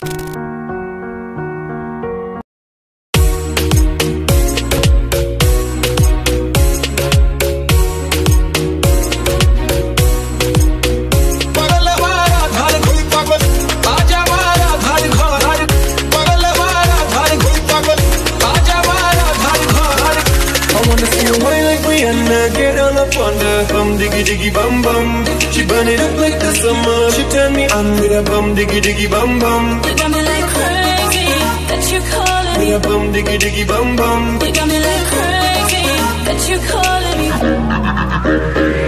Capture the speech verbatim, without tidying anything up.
Get all up on the bum diggy diggy bum bum. She burn it up like the summer. She turn me on with a bum diggy diggy bum bum. You got me like crazy that you calling me. With a bum diggy diggy bum bum. You got me like crazy that you calling me.